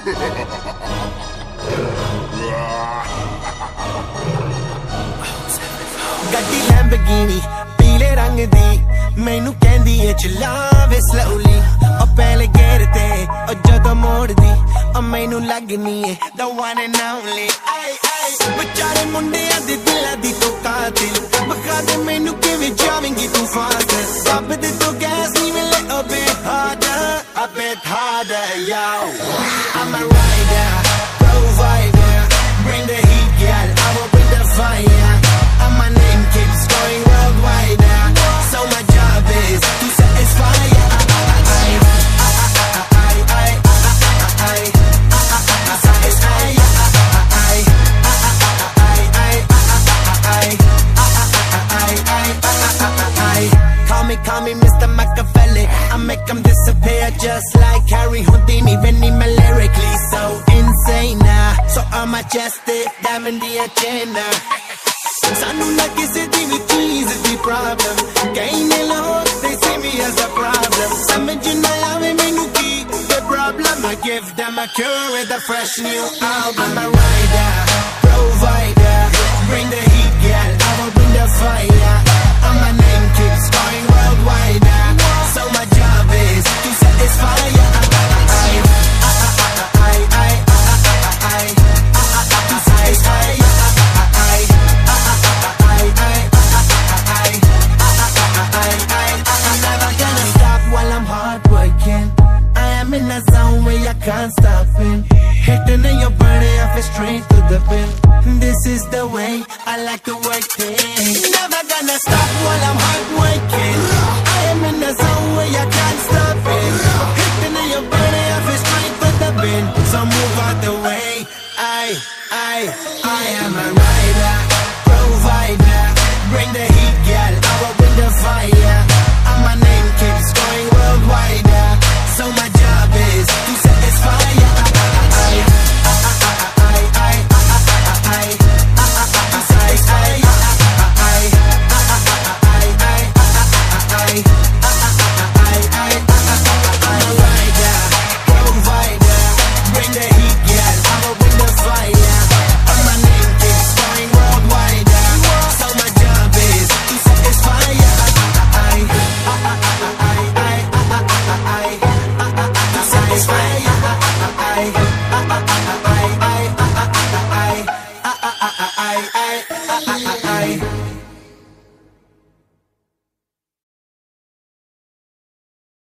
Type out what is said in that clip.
ਗੱਡੀ ਲੈਂਬਰਗਿਨੀ ਪੀਲੇ ਰੰਗ ਦੀ ਮੈਨੂੰ ਕਹਿੰਦੀ ਏ ਚਲਾਵੇ slowly ਉਹ ਪਹਿਲੇ ਗੇਰ ਤੇ ਉਹ ਜਦੋਂ ਮੋੜਦੀ ਉਹ ਮੈਨੂੰ ਲੱਗਨੀ ਏ the one and only ਵਿਚਾਰੇ ਮੁੰਡਿਆਂ ਦੇ ਦਿਲਾਂ ਦੀ ਤੂੰ ਕਾਤਿਲ ਬਖਾ ਦੇ ਮੈਨੂੰ ਕਿਵੇਂ ਜਾਵੇਂਗੀ ਤੂੰ ਫਾਸਟ ਰੱਬ ਦੇ ਤੋਂ ਗੈਸ ਨਹੀਂ ਮਿਲੇ a bit harder yo I'm a rider provider bring the heat girl I will bring the fire and my name keeps going worldwide so my job is to satisfy Call me Mr. Machiavelli I make them disappear just like Harry Houdini Benny me lyrically so insane so I'm majestic diamond the agenda Sanu na kisi di vi cheese di problem Kaine log they see me as a problem Samajh na aave mainu ki the problem I give them a cure with a fresh new album I'm a rider provider bring the heat girl I will bring the fire and my name keeps going worldwide so my job is to satisfy can't stop it hitting in your body I feel straight to the pin this is the way I like to work it